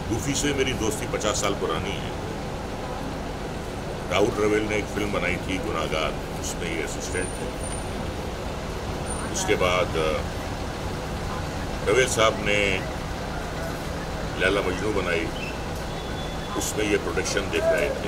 Goofy से मेरी दोस्ती 50 साल पुरानी है। राहुल रवेल ने एक फिल्म बनाई थी गुनाहगार, उसमें ये असिस्टेंट थे। उसके बाद रवेल साहब ने लैला मजनू बनाई, उसमें ये प्रोडक्शन देख रहे थे।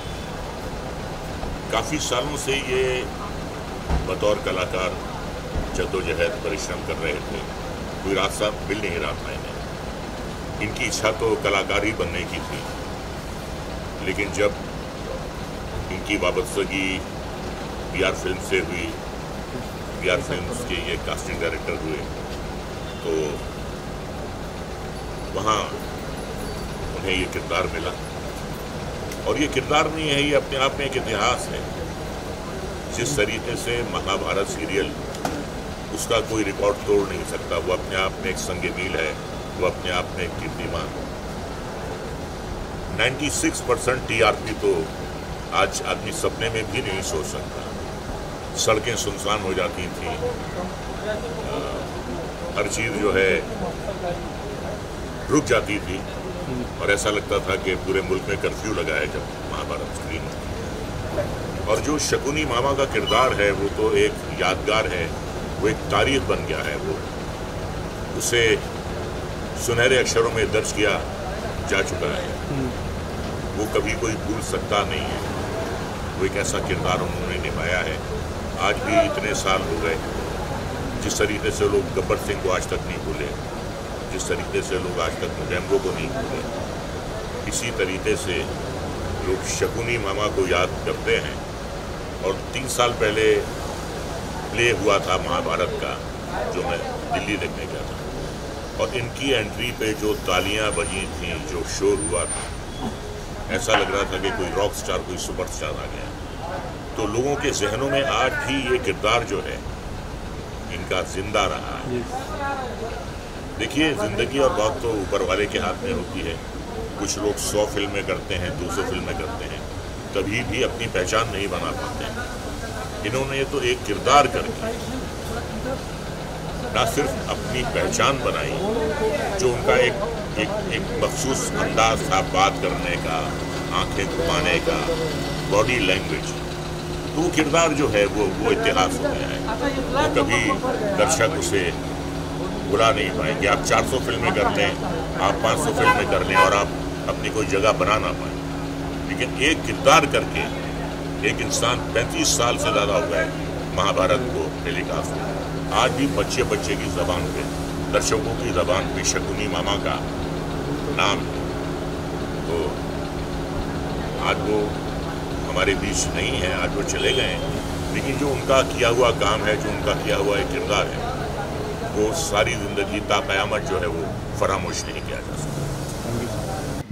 काफ़ी सालों से ये बतौर कलाकार जद्दोजहद परिश्रम कर रहे थे, कोई रास्ता मिल नहीं रहा था इन्हें। इनकी इच्छा तो कलाकार ही बनने की थी, लेकिन जब इनकी वाबस्तगी बीआर फिल्म से हुई, बीआर फिल्म के ये कास्टिंग डायरेक्टर हुए, तो वहाँ उन्हें ये किरदार मिला। और ये किरदार नहीं है, ये अपने आप में एक इतिहास है। जिस तरीके से महाभारत सीरियल, उसका कोई रिकॉर्ड तोड़ नहीं सकता। वो अपने आप में एक संग मील है, वो अपने आप में एक कीर्तिमान। 96% टीआरपी तो आज आदमी सपने में भी नहीं सोच सकता। सड़कें सुनसान हो जाती थी, हर चीज़ जो है रुक जाती थी, और ऐसा लगता था कि पूरे मुल्क में कर्फ्यू लगा है जब महाभारत स्क्रीन होती। और जो शकुनी मामा का किरदार है वो तो एक यादगार है, वो एक तारीख बन गया है। वो उसे सुनहरे अक्षरों में दर्ज किया जा चुका है, वो कभी कोई भूल सकता नहीं है। वो एक ऐसा किरदार उन्होंने निभाया है। आज भी इतने साल हो गए, जिस तरीके से लोग गब्बर सिंह को आज तक नहीं भूले, जिस तरीके से लोग आज तक रैम्बो को नहीं भूले, इसी तरीके से लोग शकुनी मामा को याद करते हैं। और 3 साल पहले प्ले हुआ था महाभारत का, जो मैं दिल्ली देखने गया था, और इनकी एंट्री पे जो तालियां बजी थी, जो शोर हुआ था, ऐसा लग रहा था कि कोई रॉक स्टार, कोई सुपरस्टार आ गया। तो लोगों के जहनों में आज भी ये किरदार जो है इनका जिंदा रहा है। देखिए, ज़िंदगी और मौत तो ऊपर वाले के हाथ में होती है। कुछ लोग 100 फिल्में करते हैं, 200 फिल्में करते हैं, तभी भी अपनी पहचान नहीं बना पाते। इन्होंने तो एक किरदार करके ना सिर्फ अपनी पहचान बनाई, जो उनका एक मखसूस अंदाज था बात करने का, आंखें घुमाने का, बॉडी लैंग्वेज, तो वो किरदार जो है वो इतिहास हो गया है। वो कभी दर्शक उसे बुला नहीं पाएंगे। आप 400 फिल्में कर लें, आप 500 फिल्में कर लें, और आप अपनी कोई जगह बना ना पाएं, लेकिन एक किरदार करके एक इंसान 35 साल से ज़्यादा हो गए महाभारत को टेलीकास्ट में। आज भी बच्चे बच्चे की ज़बान पे, दर्शकों की ज़बान पे शकुनी मामा का नाम है। तो आज वो हमारे बीच नहीं है, आज वो चले गए हैं, लेकिन जो उनका किया हुआ काम है, जो उनका किया हुआ एक किरदार है, वो सारी ज़िंदगी ताक़यामत जो है वो फरामोश नहीं किया जा सकता।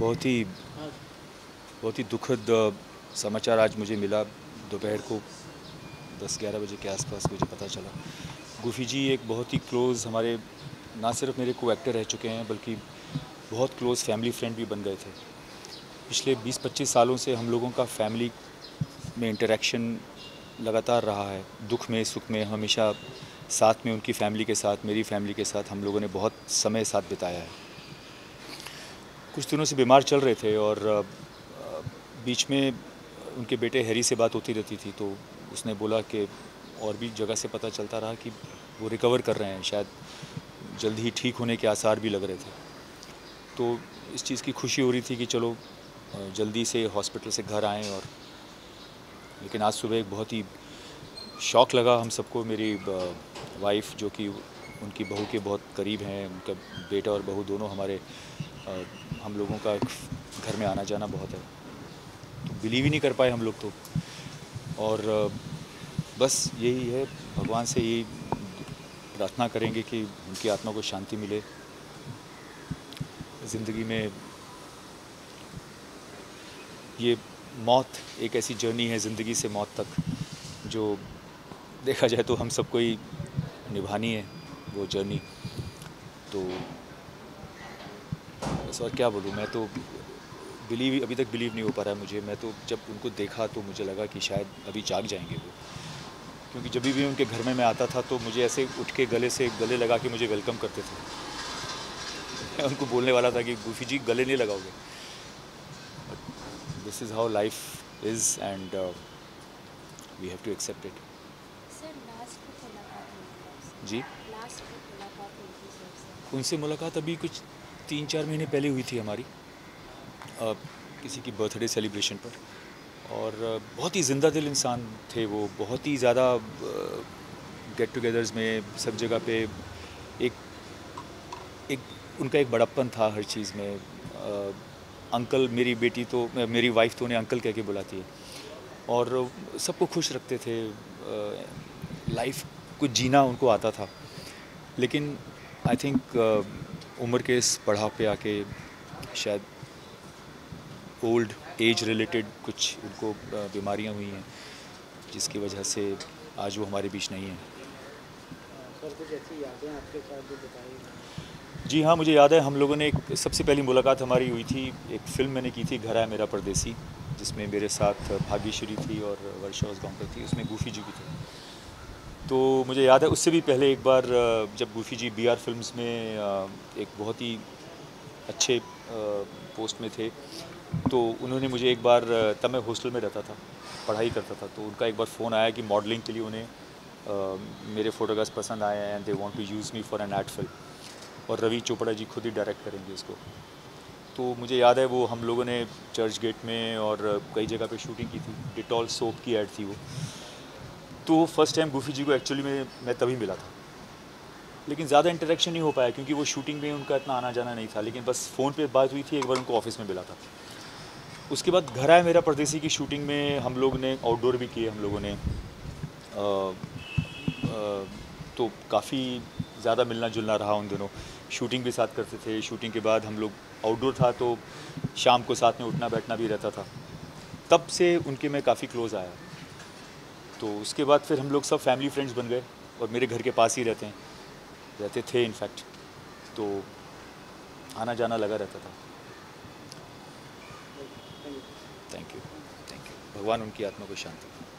बहुत ही दुखद समाचार आज मुझे मिला। दोपहर को 10-11 बजे के आसपास मुझे पता चला। गूफी जी एक बहुत ही क्लोज़, हमारे ना सिर्फ मेरे को एक्टर रह चुके हैं, बल्कि बहुत क्लोज़ फैमिली फ्रेंड भी बन गए थे। पिछले 20-25 सालों से हम लोगों का फैमिली में इंटरेक्शन लगातार रहा है। दुख में, सुख में, हमेशा साथ में, उनकी फैमिली के साथ, मेरी फैमिली के साथ हम लोगों ने बहुत समय साथ बिताया है। कुछ दिनों से बीमार चल रहे थे, और बीच में उनके बेटे हैरी से बात होती रहती थी, तो उसने बोला कि और भी जगह से पता चलता रहा कि वो रिकवर कर रहे हैं, शायद जल्द ही ठीक होने के आसार भी लग रहे थे। तो इस चीज़ की खुशी हो रही थी कि चलो जल्दी से हॉस्पिटल से घर आएँ। और लेकिन आज सुबह एक बहुत ही शॉक लगा हम सबको। मेरी वाइफ, जो कि उनकी बहू के बहुत करीब हैं, उनका बेटा और बहू दोनों हमारे, हम लोगों का घर में आना जाना बहुत है, तो बिलीव ही नहीं कर पाए हम लोग तो। और बस यही है, भगवान से यही प्रार्थना करेंगे कि उनकी आत्मा को शांति मिले। ज़िंदगी में ये मौत एक ऐसी जर्नी है, ज़िंदगी से मौत तक, जो देखा जाए तो हम सबको ही निभानी है वो जर्नी। तो बस और क्या बोलूँ, मैं तो अभी तक बिलीव नहीं हो पा रहा है मुझे। मैं तो जब उनको देखा तो मुझे लगा कि शायद अभी जाग जाएंगे वो, क्योंकि जब भी उनके घर में मैं आता था तो मुझे ऐसे उठ के गले लगा के मुझे वेलकम करते थे। मैं उनको बोलने वाला था कि गूफी जी गले नहीं लगाओगे, this is how life is and we have to accept it. Sir last में मुलाकात हुई थी आपसे? जी, लास्ट में मुलाकात हुई थी सर से? उनसे मुलाकात अभी कुछ 3-4 महीने पहले हुई थी हमारी, किसी की बर्थडे सेलिब्रेशन पर। और बहुत ही ज़िंदा दिल इंसान थे वो, बहुत ही ज़्यादा गेट टुगेदर्स में सब जगह पे एक एक उनका एक बड़प्पन था हर चीज़ में। अंकल, मेरी बेटी तो मेरी वाइफ तो उन्हें अंकल कह के बुलाती है, और सबको खुश रखते थे। लाइफ को जीना उनको आता था, लेकिन आई थिंक उम्र के इस पड़ाव पे आके शायद ओल्ड एज रिलेटेड कुछ उनको बीमारियां हुई हैं, जिसकी वजह से आज वो हमारे बीच नहीं हैं। सर कुछ ऐसी यादें आपके साथ जो बताई? जी हाँ, मुझे याद है हम लोगों ने सबसे पहली मुलाकात हमारी हुई थी, एक फ़िल्म मैंने की थी घर है मेरा परदेसी, जिसमें मेरे साथ भाग्यश्री थी और वर्षा उसगांवकर थी, उसमें गूफी जी भी थे। तो मुझे याद है उससे भी पहले एक बार जब गूफी जी BR फिल्म्स में एक बहुत ही अच्छे पोस्ट में थे, तो उन्होंने मुझे एक बार, तब मैं हॉस्टल में रहता था, पढ़ाई करता था, तो उनका एक बार फ़ोन आया कि मॉडलिंग के लिए उन्हें मेरे फ़ोटोग्राफ्स पसंद आए हैं and they want to use me for an ad film, और रवि चोपड़ा जी खुद ही डायरेक्ट करेंगे इसको। तो मुझे याद है वो हम लोगों ने चर्च गेट में और कई जगह पे शूटिंग की थी, डिटॉल सोप की ऐड थी वो। तो फर्स्ट टाइम गूफी जी को एक्चुअली में मैं तभी मिला था, लेकिन ज़्यादा इंटरेक्शन नहीं हो पाया क्योंकि वो शूटिंग में उनका इतना आना जाना नहीं था, लेकिन बस फ़ोन पे बात हुई थी, एक बार उनको ऑफिस में मिला था। उसके बाद घर आया मेरा परदेसी की शूटिंग में हम लोग ने आउटडोर भी किए हम लोगों ने, तो काफ़ी ज़्यादा मिलना जुलना रहा उन दिनों, शूटिंग भी साथ करते थे। शूटिंग के बाद हम लोग, आउटडोर था तो शाम को साथ में उठना बैठना भी रहता था, तब से उनके मैं काफ़ी क्लोज़ आया। तो उसके बाद फिर हम लोग सब फैमिली फ्रेंड्स बन गए, और मेरे घर के पास ही रहते थे इनफैक्ट, तो आना जाना लगा रहता था। थैंक यू, भगवान उनकी आत्मा को शांति।